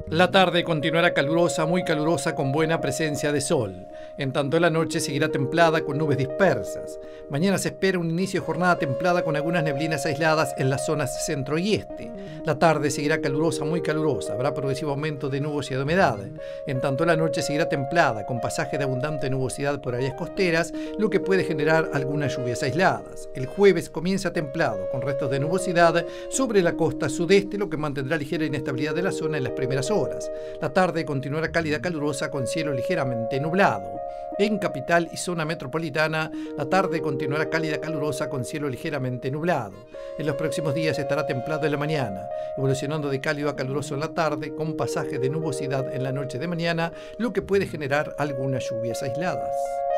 La tarde continuará calurosa, muy calurosa, con buena presencia de sol. En tanto, la noche seguirá templada con nubes dispersas. Mañana se espera un inicio de jornada templada con algunas neblinas aisladas en las zonas centro y este. La tarde seguirá calurosa, muy calurosa. Habrá progresivo aumento de nubosidad y humedad. En tanto, la noche seguirá templada con pasaje de abundante nubosidad por áreas costeras, lo que puede generar algunas lluvias aisladas. El jueves comienza templado con restos de nubosidad sobre la costa sudeste, lo que mantendrá ligera inestabilidad de la zona en las primeras horas. La tarde continuará cálida calurosa con cielo ligeramente nublado. En capital y zona metropolitana, la tarde continuará cálida calurosa con cielo ligeramente nublado. En los próximos días estará templado en la mañana, evolucionando de cálido a caluroso en la tarde, con pasaje de nubosidad en la noche de mañana, lo que puede generar algunas lluvias aisladas.